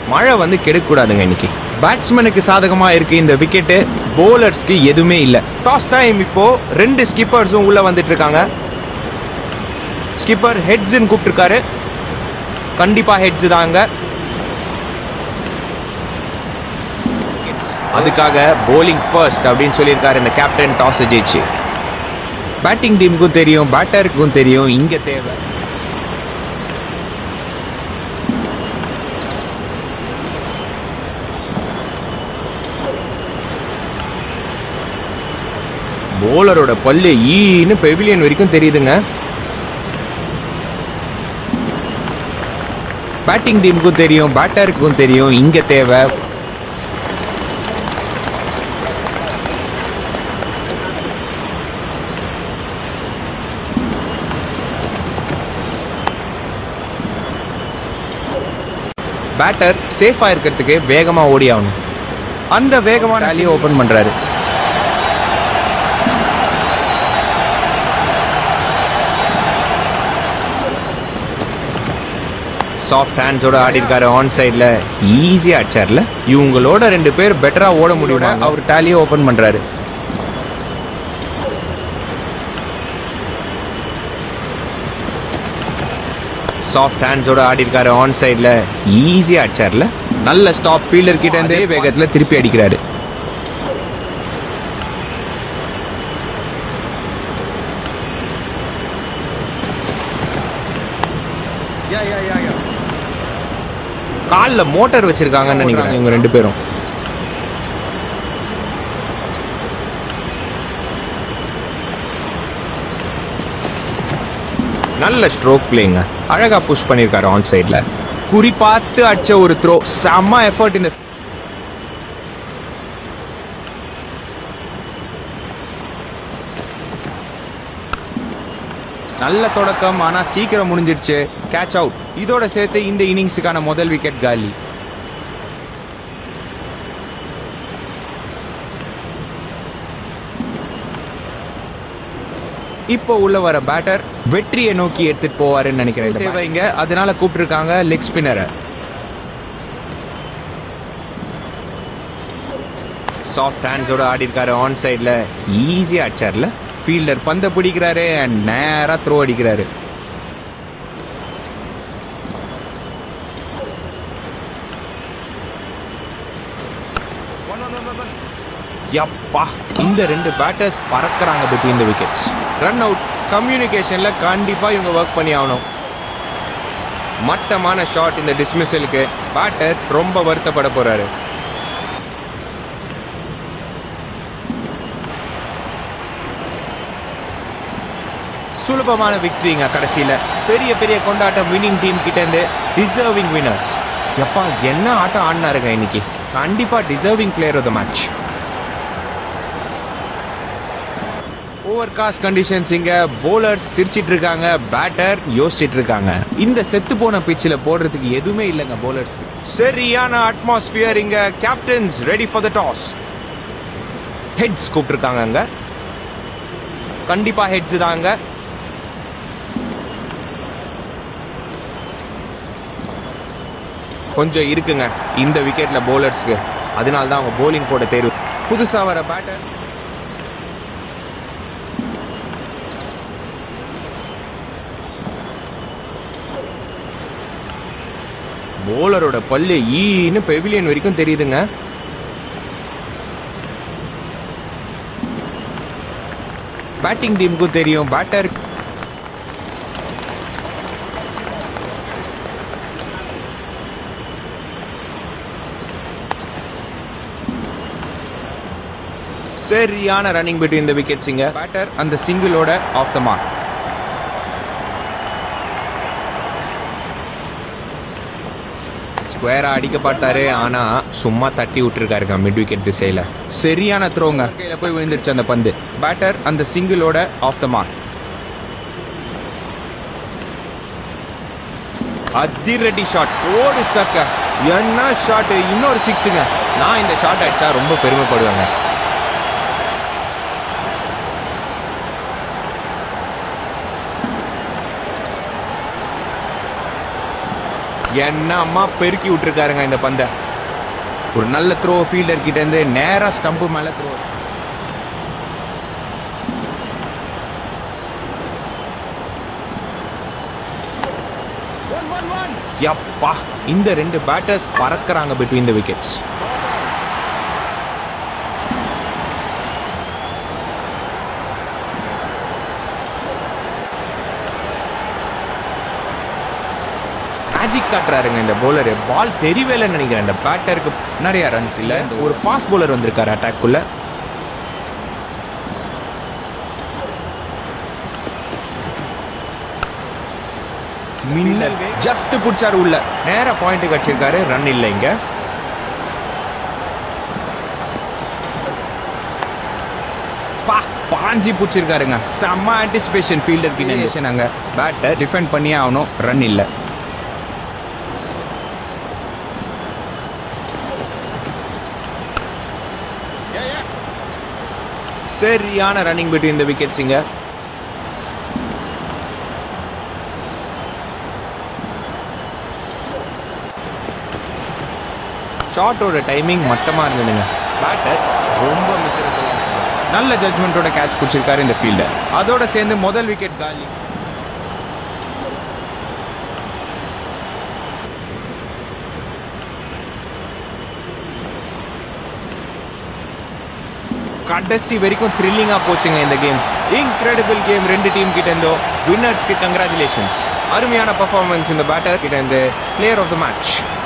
மழை வந்து கெடுக்கூடாதுங்க இன்னைக்கு. பேட்ஸ்மேனுக்கு சாதகமா இருக்கு இந்த விக்கெட்டு, போலர்ஸ்க்கு எதுவுமே இல்லை. Toss time. இப்போ 2 ஸ்கிப்பர்ஸும் உள்ள வந்துட்டு இருக்காங்க. ஸ்கிப்பர் ஹெட்ஸ்ன்னு கூப்பிட்டுருக்காரு. கண்டிப்பா ஹெட்ஸ் தாங்க. அதுக்காக போலிங் ஃபர்ஸ்ட் அப்படின்னு சொல்லியிருக்காரு இந்த கேப்டன். டாஸ் ஜெயிச்சு பேட்டிங் டீமுக்கும் தெரியும், பேட்டருக்கும் தெரியும் இங்க தேவை. போலரோட பல்லு ஈன்னு பெவிலியன் வரைக்கும் தெரியுதுங்க. பேட்டிங் டீமுக்கும் தெரியும், பேட்டருக்கும் தெரியும் இங்க தேவை. பேட்டர் சேஃபா இருக்கிறதுக்கு வேகமா ஓடி ஆகணும். அந்த வேகமான ரேலியை ஓபன் பண்றாரு. சாஃப்ட் ஹேண்ட்ஸோட ஆடி இருக்காரு. ஆன் சைட்ல ஈஸியா அடிச்சார்ல. இவங்களோட 2 பேர் பெட்டரா ஓட முடியும். அவர் டேலியை ஓபன் பண்றாரு. சாஃப்ட் ஹேண்ட்ஸோட ஆடி இருக்காரு. ஆன் சைட்ல ஈஸியா அடிச்சார்ல. நல்ல ஸ்டாப். ஃபீல்டர் கிட்ட இருந்தே வேகத்துல திருப்பி அடிக்கிறாரு. கால்ல மோட்டார் வச்சிருக்காங்கன்னு நினைக்கிறேன் இவங்க 2 பேரும். நல்ல ஸ்ட்ரோக் பிளேங்க. அழகா புஷ் பண்ணிருக்காரு ஆன் சைட்ல. குறி பார்த்து அடிச்ச ஒரு த்ரோ. செம்ம எஃபர்ட் இந்த. நல்ல தொடக்கம், ஆனா சீக்கிரம் முடிஞ்சிடுச்சு. Catch out. இதோட சேர்த்து இந்த இன்னிங்ஸுக்கான முதல் விக்கெட் காலி. இப்போ உள்ள வர பேட்டர் வெற்றியை நோக்கி எடுத்துட்டு போவாருன்னு நினைக்கிறேன். தேவைங்க, அதனால கூப்பிட்டுருக்காங்க லெக் ஸ்பின்னரை. சாஃப்ட் ஹேண்ட்ஸோட ஆடி இருக்காரு. ஆன் சைட்ல ஈஸியா அடிச்சார்ல. ஃபீல்டர் பந்தை பிடிக்கிறாரு அண்ட் நேரா த்ரோ அடிக்கிறாரு. யப்பா, இந்த 2 பேட்டர்ஸ் பறக்கிறாங்க between the wickets. Run out. கம்யூனிகேஷன்ல கண்டிப்பா இவங்க ஒர்க் பண்ணி ஆகணும். மட்டமான ஷாட் இந்த டிஸ்மிஸலுக்கு. பேட்டர் ரொம்ப வருத்தப்பட போறாரு. சுலபமான விக்டரிங்க கடைசியில. பெரிய பெரிய கொண்டாட்டம் வின்னிங் டீம் கிட்ட இருந்து. Deserving winners. எப்பா என்ன ஆட்டம் ஆடினாருங்க இன்னைக்கு. கண்டிப்பா deserving player of the match. Overcast conditions இங்க. போலர்ஸ் சிரிச்சிட்டு இருக்காங்க, பேட்டர் யோசிச்சிட்டு இருக்காங்க. இந்த செத்து போன பிச்சில் போடுறதுக்கு எதுவுமே இல்லைங்க போலர்ஸ். சரியான அட்மாஸ்பியர் இங்க. Captains ready for the toss. Heads கூப்பிட்டுருக்காங்க அங்க. கண்டிப்பா ஹெட்ஸ் தாங்க. கொஞ்சம் இருக்குங்க இந்த விக்கெட்ல போலர்ஸ்க்கு. அதனால தான் அவங்க போலிங் போட தேர்வு. புதுசா வர பேட்டர் போலரோட பல்லு ஈன்னு பெவிலியன் வரைக்கும் தெரியுதுங்க. பேட்டிங் டீமுக்கும் தெரியும், பேட்டர் சரியான ரன்னிங் பிட்வீன் தி விக்கெட்ஸ் இங்க. பேட்டர் அந்த சிங்கிளோட ஆஃப் த மார்க். ஸ்கொயரா அடிக்க பார்த்தாரு, ஆனா சும்மா தட்டி விட்டுருக்காருங்க மிட் விக்கெட் திசையில. சரியான த்ரோங்க. கையில போய் விழுந்துருச்சு அந்த பந்து. பேட்டர் அந்த சிங்கிளோட ஆஃப் த மார்க். அதிரடி ஷாட். ஓடு சக்க. என்ன ஷாட். இன்னொரு 6ங்க. நான் இந்த ஷாட் அடிச்சா ரொம்ப பெருமைப்படுவேங்க. என்னம்மா பெருக்கி விட்டுருக்காருங்க இந்த பந்தை. ஒரு நல்ல த்ரோ ஃபீல்டர் கிட்ட இருந்து நேரா ஸ்டம்ப் மேல த்ரோ. யப்பா, இந்த ரெண்டு பேட்டர்ஸ் பறக்குறாங்க between the wickets. மேஜிக் காட்டுறாருங்க இந்த பவுலர். பால் தெரியவேலன்னு நினைக்கிறேன். இந்த பேட்டருக்கு நிறைய ரன்ஸ் இல்ல. ஒரு ஃபாஸ்ட் பவுலர் வந்திருக்காரு அட்டாக்குள்ள. மின்னல் ஜஸ்ட் புடிச்சாரு உள்ள. நேரா பாயிண்ட் கட்சிருக்காரு. ரன் இல்ல இங்க. பாஞ்சி புடிச்சிருக்காருங்க. செம்ம ஆன்டிசிபேஷன் ஃபீல்டர் கிட்ட. நாங்க பேட்டை டிஃபெண்ட் பண்ணியே ஆகணும். ரன் இல்ல. சரியான ரன்னிங் between the wickets இங்க. ஷாட்டோட டைமிங் மட்டமா இருந்ததுங்க. பேட்டர் ரொம்ப மிஸ்ஸிங். நல்ல ஜட்ஜ்மெண்டோட கேட்ச் பிடிச்சிருக்காரு இந்த ஃபீல்டர். அதோட சேர்ந்து முதல் விக்கெட் காலி. கடைசி வரைக்கும் த்ரில்லிங்கா போச்சுங்க இந்த கேம். Incredible game. ரெண்டு டீம் கிட்ட இருந்தோ வின்னர்ஸ்க்கு கங்க்ராச்சுலேஷன்ஸ். அருமையான பெர்ஃபார்மன்ஸ் இந்த பேட்டர் கிட்ட இருந்து. Player of the match